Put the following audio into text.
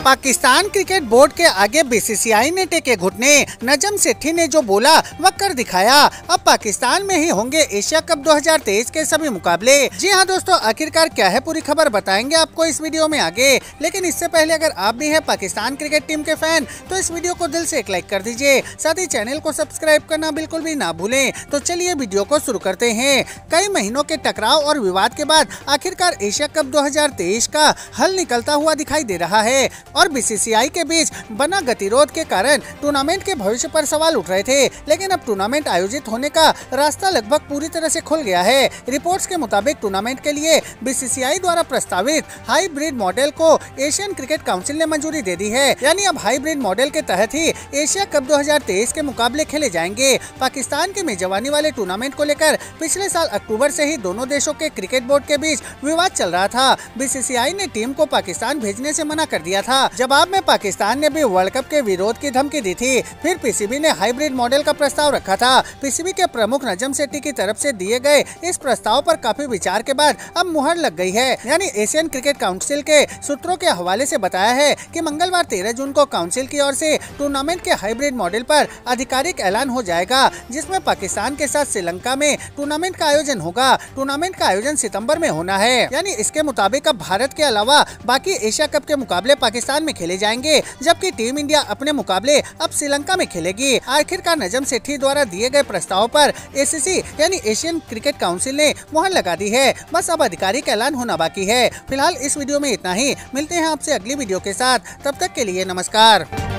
Pakistan cricket board के आगे BCCI ने टेके घुटने। नजम सेठी ने जो बोला वह कर दिखाया। अब पाकिस्तान में ही होंगे एशिया कप 2023 के सभी मुकाबले। जी हां दोस्तों, आखिरकार क्या है पूरी खबर बताएंगे आपको इस वीडियो में आगे। लेकिन इससे पहले अगर आप भी हैं पाकिस्तान क्रिकेट टीम के फैन तो इस वीडियो को दिल से एक लाइक कर दीजिए, साथ ही चैनल को सब्सक्राइब करना बिल्कुल भी ना भूलें। तो चलिए वीडियो को शुरू करते हैं। कई महीनों के टकराव और विवाद के बाद आखिरकार एशिया कप 2023 का हल निकलता हुआ दिखाई दे रहा है और बीसीसीआई के बीच बना गतिरोध के कारण टूर्नामेंट के भविष्य पर सवाल उठ रहे थे। लेकिन अब टूर्नामेंट आयोजित होने का रास्ता लगभग पूरी तरह से खुल गया है। रिपोर्ट्स के मुताबिक टूर्नामेंट के लिए बीसीसीआई द्वारा प्रस्तावित हाइब्रिड मॉडल को एशियन क्रिकेट काउंसिल ने मंजूरी दे दी है। यानी अब हाइब्रिड मॉडल के तहत ही एशिया कप 2023 के मुकाबले खेले जाएंगे। पाकिस्तान की मेजबानी वाले टूर्नामेंट को लेकर पिछले साल अक्टूबर से ही दोनों देशों के क्रिकेट बोर्ड के बीच विवाद चल रहा था। बीसीसीआई ने टीम को पाकिस्तान भेजने से मना कर दिया था। जवाब में पाकिस्तान ने भी वर्ल्ड कप के विरोध की धमकी दी थी। फिर पीसीबी ने हाइब्रिड मॉडल का प्रस्ताव रखा था। पीसीबी के प्रमुख नजम सेठी की तरफ से दिए गए इस प्रस्ताव पर काफी विचार के बाद अब मुहर लग गई है। यानी एशियन क्रिकेट काउंसिल के सूत्रों के हवाले से बताया है कि मंगलवार 13 जून को काउंसिल की ओर से टूर्नामेंट के हाइब्रिड मॉडल पर आधिकारिक ऐलान हो जाएगा, जिसमें पाकिस्तान के साथ श्रीलंका में टूर्नामेंट का आयोजन होगा। टूर्नामेंट का आयोजन सितंबर में होना है। यानी इसके मुताबिक अब भारत के अलावा बाकी एशिया कप के मुकाबले पाकिस्तान में खेले जाएंगे, जबकि टीम इंडिया अपने मुकाबले अब श्रीलंका में खेलेगी। आखिरकार नजम सेठी द्वारा दिए गए प्रस्ताव पर एसीसी यानी एशियन क्रिकेट काउंसिल ने मुहर लगा दी है। बस अब आधिकारिक ऐलान होना बाकी है। फिलहाल इस वीडियो में इतना ही। मिलते हैं आपसे अगली वीडियो के साथ। तब तक के लिए नमस्कार।